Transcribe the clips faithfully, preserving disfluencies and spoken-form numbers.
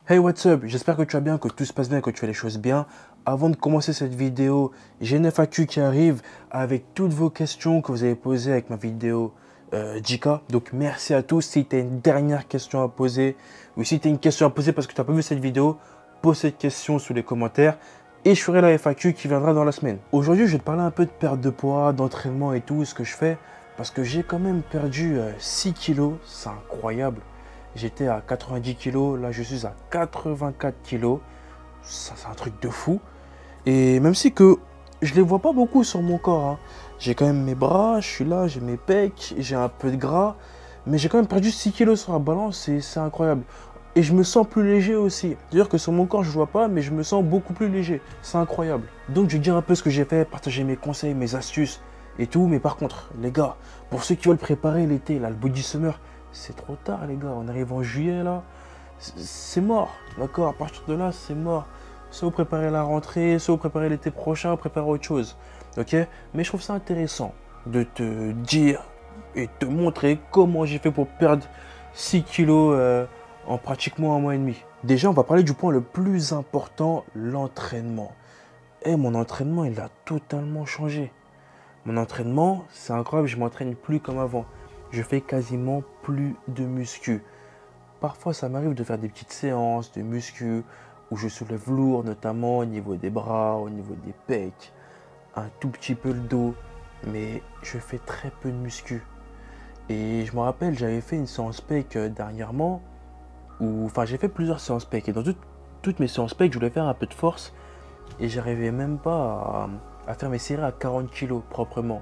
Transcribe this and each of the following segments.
Hey, what's up? J'espère que tu vas bien, que tout se passe bien, que tu fais les choses bien. Avant de commencer cette vidéo, j'ai une F A Q qui arrive avec toutes vos questions que vous avez posées avec ma vidéo euh, J K. Donc merci à tous. Si tu as une dernière question à poser ou si tu as une question à poser parce que tu n'as pas vu cette vidéo, pose cette question sous les commentaires et je ferai la F A Q qui viendra dans la semaine. Aujourd'hui, je vais te parler un peu de perte de poids, d'entraînement et tout, ce que je fais parce que j'ai quand même perdu euh, six kilos. C'est incroyable. J'étais à quatre-vingt-dix kilos, là je suis à quatre-vingt-quatre kilos. Ça, c'est un truc de fou. Et même si que je les vois pas beaucoup sur mon corps, hein. J'ai quand même mes bras, je suis là, j'ai mes pecs, j'ai un peu de gras. Mais j'ai quand même perdu six kilos sur la balance et c'est incroyable. Et je me sens plus léger aussi. C'est-à-dire que sur mon corps, je vois pas, mais je me sens beaucoup plus léger. C'est incroyable. Donc je vais dire un peu ce que j'ai fait, partager mes conseils, mes astuces et tout. Mais par contre, les gars, pour ceux qui veulent préparer l'été, là, le body summer, c'est trop tard, les gars. On arrive en juillet, là. C'est mort, d'accord? À partir de là, c'est mort. Soit vous préparez la rentrée, soit vous préparez l'été prochain, préparez autre chose. Ok? Mais je trouve ça intéressant de te dire et te montrer comment j'ai fait pour perdre six kilos euh, en pratiquement un mois et demi. Déjà, on va parler du point le plus important, l'entraînement. Et mon entraînement, il a totalement changé. Mon entraînement, c'est incroyable, je m'entraîne plus comme avant. Je fais quasiment plus de muscu. Parfois, ça m'arrive de faire des petites séances de muscu où je soulève lourd, notamment au niveau des bras, au niveau des pecs, un tout petit peu le dos, mais je fais très peu de muscu. Et je me rappelle, j'avais fait une séance pec euh, dernièrement, où, enfin, j'ai fait plusieurs séances pec. Et dans toutes, toutes mes séances pec, je voulais faire un peu de force et j'arrivais même pas à, à faire mes séries à quarante kilos proprement.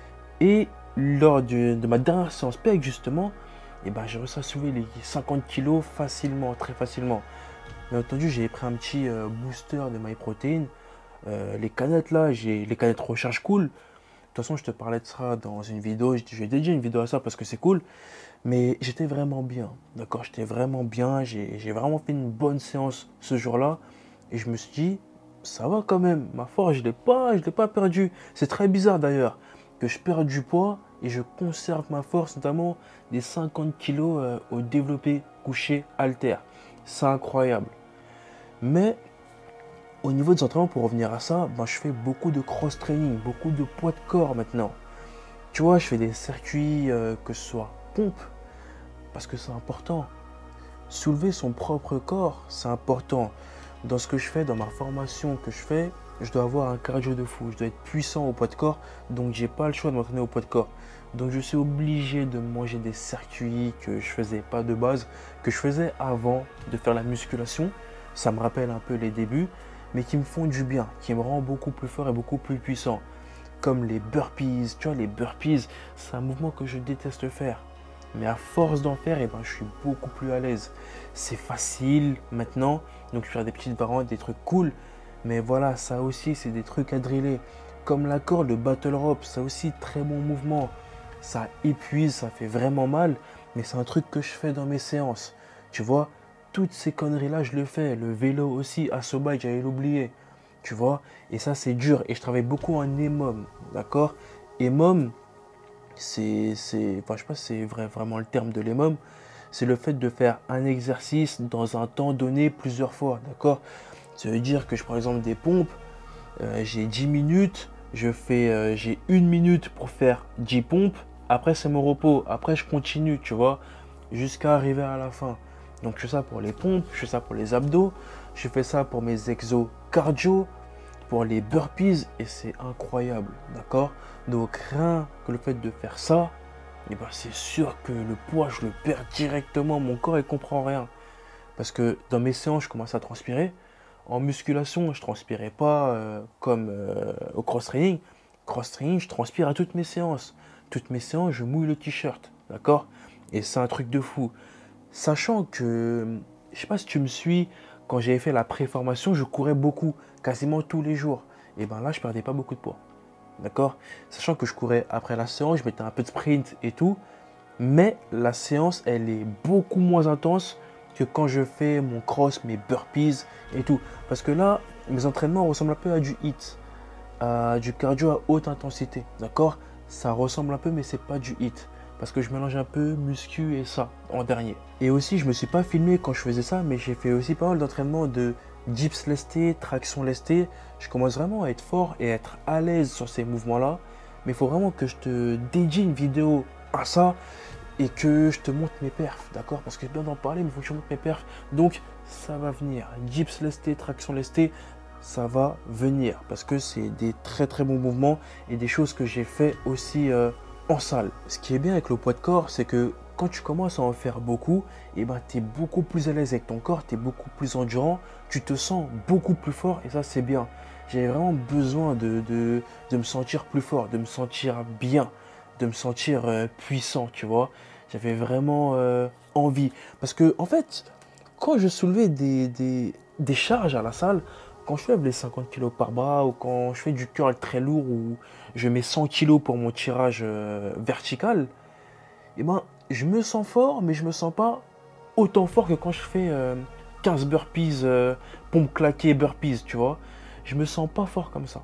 Et lors de, de ma dernière séance pec, justement, eh ben, j'ai réussi à soulever les cinquante kilos facilement, très facilement. Bien entendu, j'ai pris un petit euh, booster de MyProtein. Euh, les canettes là, j'ai les canettes recharge cool. De toute façon, je te parlais de ça dans une vidéo. J'ai dédié une vidéo à ça parce que c'est cool. Mais j'étais vraiment bien, d'accord? J'étais vraiment bien. J'ai vraiment fait une bonne séance ce jour-là. Et je me suis dit, ça va quand même. Ma force, je ne l'ai pas, je l'ai pas perdue. C'est très bizarre d'ailleurs que je perde du poids et je conserve ma force, notamment des cinquante kilos euh, au développé couché haltère. C'est incroyable. Mais au niveau des entraînements, pour revenir à ça, ben, je fais beaucoup de cross-training, beaucoup de poids de corps maintenant. Tu vois, je fais des circuits, euh, que ce soit pompe, parce que c'est important. Soulever son propre corps, c'est important. Dans ce que je fais, dans ma formation que je fais, je dois avoir un cardio de fou, je dois être puissant au poids de corps, donc j'ai pas le choix de m'entraîner au poids de corps. Donc je suis obligé de manger des circuits que je faisais pas de base, que je faisais avant de faire la musculation. Ça me rappelle un peu les débuts, mais qui me font du bien, qui me rend beaucoup plus fort et beaucoup plus puissant. Comme les burpees, tu vois, les burpees, c'est un mouvement que je déteste faire. Mais à force d'en faire, eh ben, je suis beaucoup plus à l'aise. C'est facile maintenant, donc je fais des petites variantes, des trucs cool. Mais voilà, ça aussi, c'est des trucs à driller. Comme la corde, le battle rope, ça aussi, très bon mouvement. Ça épuise, ça fait vraiment mal, mais c'est un truc que je fais dans mes séances. Tu vois, toutes ces conneries-là, je le fais. Le vélo aussi, à ce bike, j'allais l'oublier. Tu vois, et ça, c'est dur. Et je travaille beaucoup en E M O M, d'accord? E M O M, c'est, c'est, enfin, je sais pas si c'est vrai, vraiment le terme de l'E M O M. C'est le fait de faire un exercice dans un temps donné plusieurs fois, d'accord? Ça veut dire que je prends par exemple des pompes, euh, j'ai dix minutes, je fais, euh, j'ai une minute pour faire dix pompes, après c'est mon repos, après je continue, tu vois, jusqu'à arriver à la fin. Donc je fais ça pour les pompes, je fais ça pour les abdos, je fais ça pour mes exos cardio, pour les burpees et c'est incroyable, d'accord? Donc rien que le fait de faire ça, eh ben, c'est sûr que le poids je le perds directement, mon corps il comprend rien. Parce que dans mes séances je commence à transpirer. En musculation, je ne transpirais pas euh, comme euh, au cross-training. Cross-training, je transpire à toutes mes séances. Toutes mes séances, je mouille le t-shirt, d'accord? Et c'est un truc de fou. Sachant que, je ne sais pas si tu me suis, quand j'avais fait la pré-formation, je courais beaucoup, quasiment tous les jours. Et bien là, je ne perdais pas beaucoup de poids, d'accord? Sachant que je courais après la séance, je mettais un peu de sprint et tout. Mais la séance, elle est beaucoup moins intense que quand je fais mon cross, mes burpees et tout. Parce que là, mes entraînements ressemblent un peu à du hit, à du cardio à haute intensité, d'accord? Ça ressemble un peu, mais c'est pas du hit. parce que je mélange un peu muscu et ça en dernier. Et aussi, je me suis pas filmé quand je faisais ça, mais j'ai fait aussi pas mal d'entraînement de dips lestés, traction lestée. Je commence vraiment à être fort et à être à l'aise sur ces mouvements-là. Mais il faut vraiment que je te dédie une vidéo à ça et que je te montre mes perfs, d'accord? Parce que c'est bien d'en parler, mais il faut que je te montre mes perfs. Donc, ça va venir. Dips lestés, traction lestée, ça va venir. Parce que c'est des très très bons mouvements et des choses que j'ai fait aussi euh, en salle. Ce qui est bien avec le poids de corps, c'est que quand tu commences à en faire beaucoup, et ben, tu es beaucoup plus à l'aise avec ton corps, tu es beaucoup plus endurant, tu te sens beaucoup plus fort et ça, c'est bien. J'avais vraiment besoin de, de, de me sentir plus fort, de me sentir bien, de me sentir euh, puissant, tu vois. J'avais vraiment euh, envie. Parce que, en fait, quand je soulevais des, des, des charges à la salle, quand je soulève les cinquante kilos par bras ou quand je fais du curl très lourd ou je mets cent kilos pour mon tirage euh, vertical, eh ben, je me sens fort, mais je me sens pas autant fort que quand je fais euh, quinze burpees, euh, pompes claquées, burpees, tu vois. Je me sens pas fort comme ça.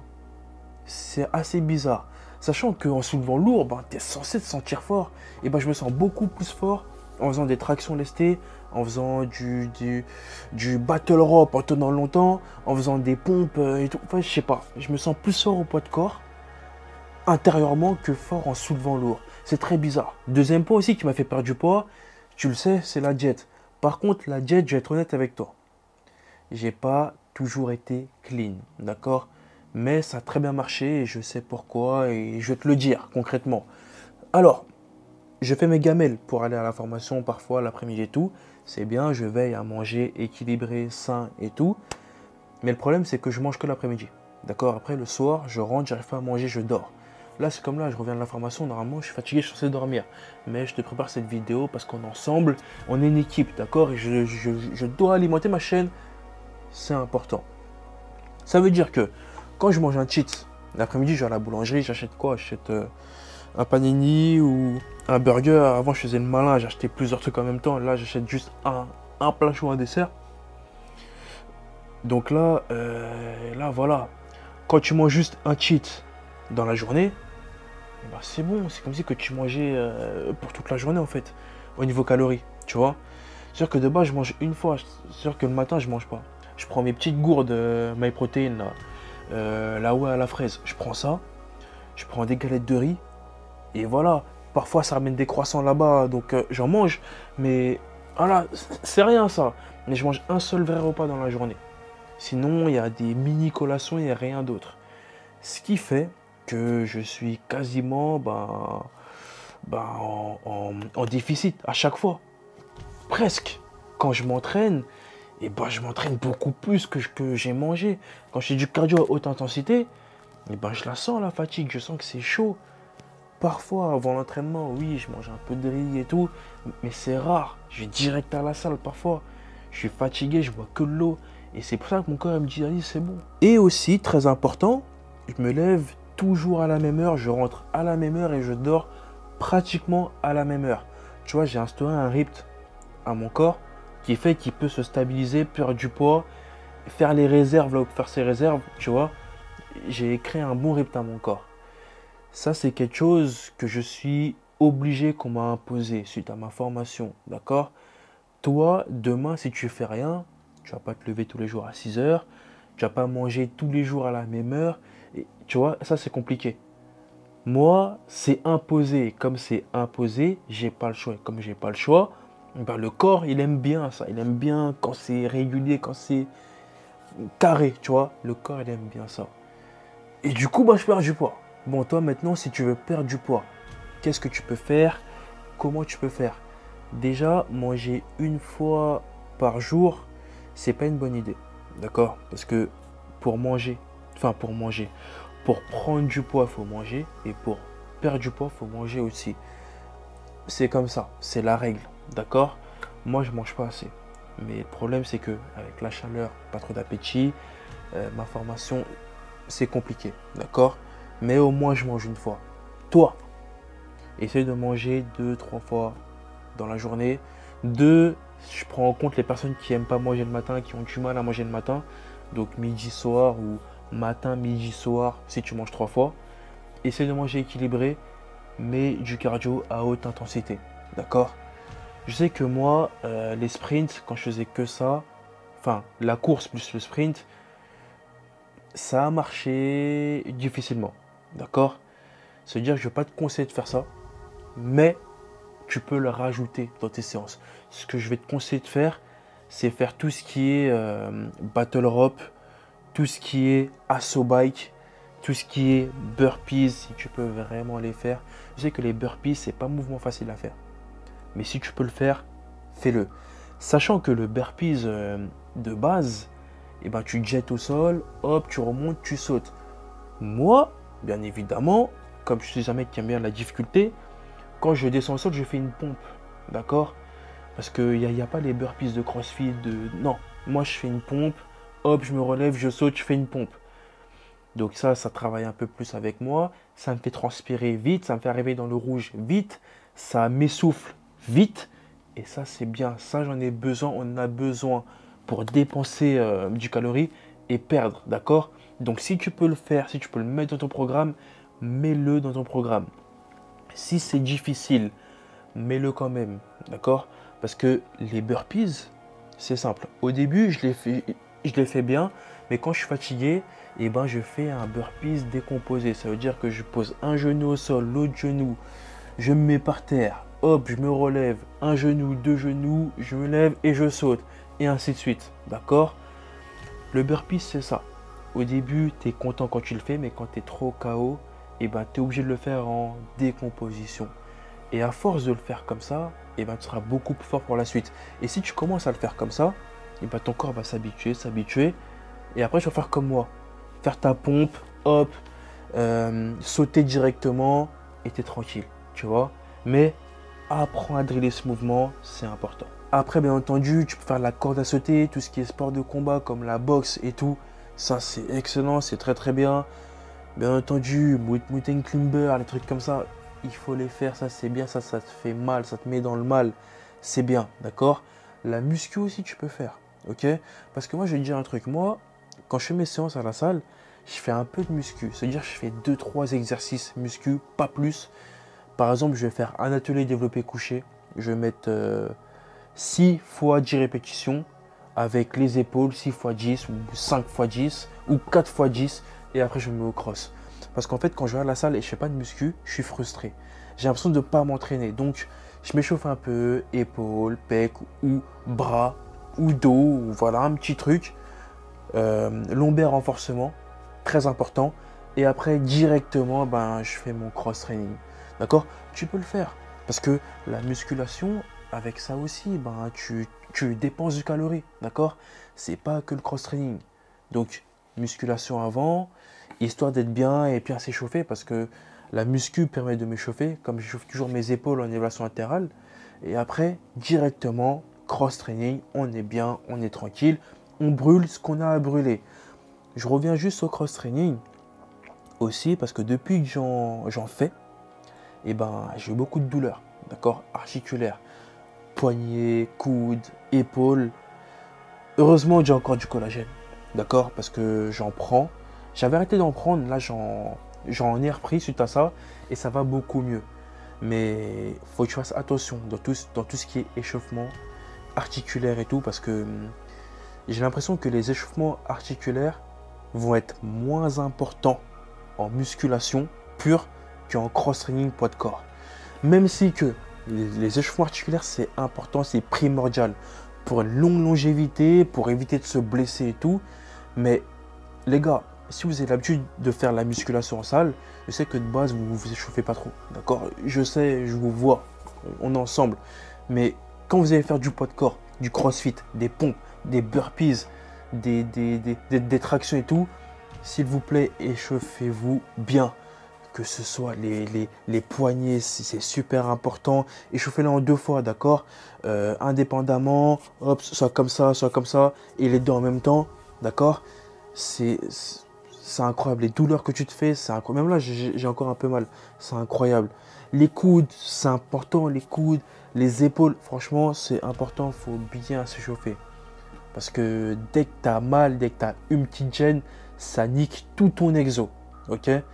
C'est assez bizarre. Sachant qu'en soulevant lourd, ben, tu es censé te sentir fort. Et ben, je me sens beaucoup plus fort en faisant des tractions lestées, en faisant du, du, du battle rope en tenant longtemps, en faisant des pompes et tout. Enfin, je sais pas. Je me sens plus fort au poids de corps intérieurement que fort en soulevant lourd. C'est très bizarre. Deuxième point aussi qui m'a fait perdre du poids, tu le sais, c'est la diète. Par contre, la diète, je vais être honnête avec toi. J'ai pas toujours été clean, d'accord? Mais ça a très bien marché et je sais pourquoi et je vais te le dire concrètement. Alors, je fais mes gamelles pour aller à la formation parfois l'après-midi et tout. C'est bien, je veille à manger équilibré, sain et tout. Mais le problème, c'est que je mange que l'après-midi. D'accord? Après, le soir, je rentre, j'arrive pas à manger, je dors. Là, c'est comme là, je reviens de la formation. Normalement, je suis fatigué, je suis censé dormir. Mais je te prépare cette vidéo parce qu'on est ensemble, on est une équipe, d'accord? Et je, je, je dois alimenter ma chaîne. C'est important. Ça veut dire que quand je mange un cheat, l'après-midi, je vais à la boulangerie, j'achète quoi? J'achète euh, un panini ou un burger. Avant, je faisais le malin, j'achetais plusieurs trucs en même temps. Là, j'achète juste un, un plat chaud, un dessert. Donc là, euh, là, voilà. Quand tu manges juste un cheat dans la journée, bah c'est bon. C'est comme si que tu mangeais euh, pour toute la journée, en fait, au niveau calories, tu vois. C'est sûr que de base, je mange une fois. C'est sûr que le matin, je mange pas. Je prends mes petites gourdes euh, MyProtein, là, euh, là ouais, à la fraise. Je prends ça. Je prends des galettes de riz. Et voilà. Parfois, ça ramène des croissants là-bas. Donc, euh, j'en mange. Mais voilà, c'est rien ça. Mais je mange un seul vrai repas dans la journée. Sinon, il y a des mini collations, il n'y a rien d'autre. Ce qui fait que je suis quasiment ben, ben, en, en, en déficit à chaque fois. Presque. Quand je m'entraîne, et ben, je m'entraîne beaucoup plus que, que j'ai mangé. Quand je fais du cardio à haute intensité, et ben, je la sens la fatigue, je sens que c'est chaud. Parfois, avant l'entraînement, oui, je mange un peu de riz et tout, mais c'est rare. Je vais direct à la salle parfois. Je suis fatigué, je bois que de l'eau. Et c'est pour ça que mon corps me dit, allez, c'est bon. Et aussi, très important, je me lève toujours à la même heure, je rentre à la même heure et je dors pratiquement à la même heure. Tu vois, j'ai instauré un rythme à mon corps qui fait qu'il peut se stabiliser, perdre du poids, faire les réserves là où faire ses réserves, tu vois. J'ai créé un bon rythme à mon corps. Ça, c'est quelque chose que je suis obligé qu'on m'a imposé suite à ma formation, d'accord? Toi, demain, si tu fais rien, tu vas pas te lever tous les jours à six heures, tu vas pas manger tous les jours à la même heure, et tu vois, ça c'est compliqué. Moi, c'est imposé. Comme c'est imposé, j'ai pas le choix. Et comme j'ai pas le choix, ben, le corps, il aime bien ça. Il aime bien quand c'est régulier, quand c'est carré, tu vois. Le corps, il aime bien ça. Et du coup, bah, je perds du poids. Bon, toi, maintenant, si tu veux perdre du poids, qu'est-ce que tu peux faire? Comment tu peux faire? Déjà, manger une fois par jour, c'est pas une bonne idée. D'accord? Parce que pour manger, enfin pour manger, pour prendre du poids, il faut manger. Et pour perdre du poids, il faut manger aussi. C'est comme ça, c'est la règle. D'accord? Moi, je mange pas assez. Mais le problème, c'est que avec la chaleur, pas trop d'appétit, euh, ma formation, c'est compliqué. D'accord? Mais au moins, je mange une fois. Toi, essaye de manger deux, trois fois dans la journée. Deux, je prends en compte les personnes qui n'aiment pas manger le matin, qui ont du mal à manger le matin. Donc midi, soir ou matin, midi, soir, si tu manges trois fois. Essaye de manger équilibré, mais du cardio à haute intensité. D'accord? Je sais que moi, euh, les sprints, quand je faisais que ça, enfin la course plus le sprint, ça a marché difficilement. D'accord? C'est-à-dire que je ne vais pas te conseiller de faire ça, mais tu peux le rajouter dans tes séances. Ce que je vais te conseiller de faire, c'est faire tout ce qui est euh, battle rope, tout ce qui est assaut bike, tout ce qui est burpees, si tu peux vraiment les faire. Je sais que les burpees, c'est pas un mouvement facile à faire. Mais si tu peux le faire, fais-le. Sachant que le burpees euh, de base, eh ben, tu te jettes au sol, hop, tu remontes, tu sautes. Moi, bien évidemment, comme je suis un mec qui aime bien la difficulté, quand je descends au sol, je fais une pompe. D'accord? Parce qu'il n'y a, y a pas les burpees de CrossFit. De... Non, moi je fais une pompe, hop, je me relève, je saute, je fais une pompe. Donc ça, ça travaille un peu plus avec moi. Ça me fait transpirer vite, ça me fait arriver dans le rouge vite. Ça m'essouffle vite. Et ça, c'est bien. Ça, j'en ai besoin. On en a besoin pour dépenser euh, du calorie et perdre. D'accord? Donc si tu peux le faire, si tu peux le mettre dans ton programme, mets-le dans ton programme. Si c'est difficile, mets-le quand même. D'accord? Parce que les burpees, c'est simple. Au début, je les fais, je les fais bien. Mais quand je suis fatigué, eh ben, je fais un burpees décomposé. Ça veut dire que je pose un genou au sol, l'autre genou, je me mets par terre, hop, je me relève, un genou, deux genoux, je me lève et je saute, et ainsi de suite. D'accord? Le burpees, c'est ça. Au début, tu es content quand tu le fais, mais quand tu es trop K O, eh ben, tu es obligé de le faire en décomposition. Et à force de le faire comme ça, eh ben, tu seras beaucoup plus fort pour la suite. Et si tu commences à le faire comme ça, eh ben, ton corps va s'habituer, s'habituer. Et après, tu vas faire comme moi. Faire ta pompe, hop, euh, sauter directement et tu es tranquille, tu vois. Mais apprends à driller ce mouvement, c'est important. Après, bien entendu, tu peux faire la corde à sauter, tout ce qui est sport de combat comme la boxe et tout. Ça, c'est excellent, c'est très très bien. Bien entendu, mountain climber, les trucs comme ça, il faut les faire, ça c'est bien, ça, ça te fait mal, ça te met dans le mal. C'est bien, d'accord? La muscu aussi, tu peux faire, ok? Parce que moi, je vais te dire un truc, moi, quand je fais mes séances à la salle, je fais un peu de muscu. C'est-à-dire que je fais deux trois exercices muscu, pas plus. Par exemple, je vais faire un atelier développé couché. Je vais mettre euh, six fois dix répétitions avec les épaules, six fois dix ou cinq fois dix ou quatre fois dix. Et après, je me mets au cross. Parce qu'en fait, quand je vais à la salle et je ne fais pas de muscu, je suis frustré. J'ai l'impression de ne pas m'entraîner. Donc, je m'échauffe un peu, épaules, pecs ou bras ou dos. Ou voilà, un petit truc. Euh, lombaire renforcement, très important. Et après, directement, ben, je fais mon cross-training. D'accord? Tu peux le faire. Parce que la musculation, avec ça aussi, ben, tu, tu dépenses du calorie. D'accord? C'est pas que le cross-training. Donc, musculation avant, histoire d'être bien et bien s'échauffer. Parce que la muscu permet de m'échauffer, comme je chauffe toujours mes épaules en élévation latérale. Et après, directement, cross-training, on est bien, on est tranquille. On brûle ce qu'on a à brûler. Je reviens juste au cross-training aussi parce que depuis que j'en fais, eh ben, j'ai beaucoup de douleurs, d'accord, articulaires, poignets, coudes, épaules. Heureusement, j'ai encore du collagène, d'accord, parce que j'en prends. J'avais arrêté d'en prendre, là j'en j'en ai repris suite à ça et ça va beaucoup mieux. Mais il faut que tu fasses attention dans tout, dans tout ce qui est échauffement articulaire et tout parce que j'ai l'impression que les échauffements articulaires vont être moins importants en musculation pure qu'en cross-training poids de corps. Même si que les, les échauffements articulaires, c'est important, c'est primordial pour une longue longévité, pour éviter de se blesser et tout. Mais les gars, si vous avez l'habitude de faire la musculation en salle, je sais que de base, vous ne vous échauffez pas trop. D'accord? Je sais, je vous vois, on est ensemble. Mais quand vous allez faire du poids de corps, du crossfit, des pompes, des burpees, des, des, des, des, des tractions et tout, s'il vous plaît, échauffez-vous bien. Que ce soit les, les, les poignets, c'est super important. Échauffez-les en deux fois, d'accord, euh, indépendamment, hop, soit comme ça, soit comme ça, et les deux en même temps, d'accord. C'est incroyable. Les douleurs que tu te fais, c'est incroyable. Même là, j'ai encore un peu mal. C'est incroyable. Les coudes, c'est important. Les coudes, les épaules, franchement, c'est important. Il faut bien s'échauffer. Parce que dès que tu as mal, dès que tu as une petite gêne, ça nique tout ton exo. Ok?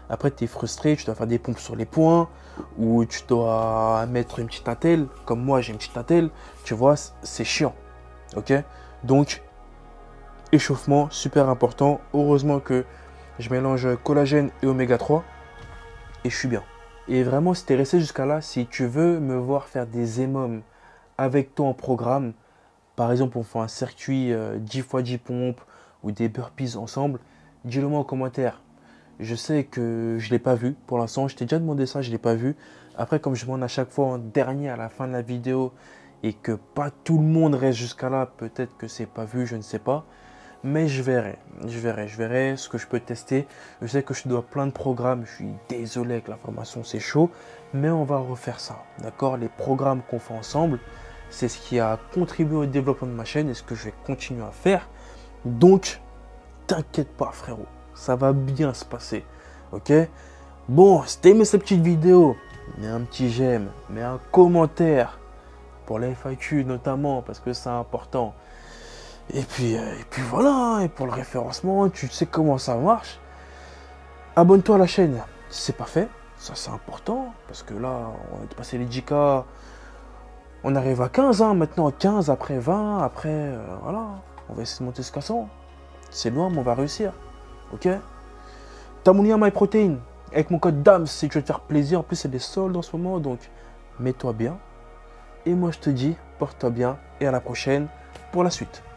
Après, tu es frustré, tu dois faire des pompes sur les poings ou tu dois mettre une petite attelle. Comme moi, j'ai une petite attelle. Tu vois, c'est chiant. Ok? Donc, échauffement, super important. Heureusement que je mélange collagène et oméga trois et je suis bien. Et vraiment, si tu es resté jusqu'à là, si tu veux me voir faire des émomes avec toi en programme, par exemple, on fait un circuit euh, dix fois dix pompes ou des burpees ensemble, dis-le moi en commentaire. Je sais que je ne l'ai pas vu pour l'instant. Je t'ai déjà demandé ça, je ne l'ai pas vu. Après, comme je demande à chaque fois en dernier à la fin de la vidéo et que pas tout le monde reste jusqu'à là, peut-être que c'est pas vu, je ne sais pas. Mais je verrai, je verrai, je verrai ce que je peux tester. Je sais que je dois plein de programmes. Je suis désolé avec la formation, c'est chaud. Mais on va refaire ça, d'accord? Les programmes qu'on fait ensemble, c'est ce qui a contribué au développement de ma chaîne et ce que je vais continuer à faire. Donc, t'inquiète pas frérot, ça va bien se passer, ok? Bon, si t'as aimé cette petite vidéo, mets un petit j'aime, mets un commentaire pour la F A Q notamment parce que c'est important. Et puis, euh, et puis voilà, et pour le référencement, tu sais comment ça marche. Abonne-toi à la chaîne si c'est pas fait, ça c'est important parce que là, on a passé les dix K. On arrive à quinze, hein, maintenant quinze, après vingt, après, euh, voilà, on va essayer de monter jusqu'à cent. C'est loin, mais on va réussir, ok? T'as mon lien MyProtein, avec mon code D A M S si tu veux te faire plaisir. En plus, c'est des soldes en ce moment, donc mets-toi bien. Et moi, je te dis, porte-toi bien et à la prochaine pour la suite.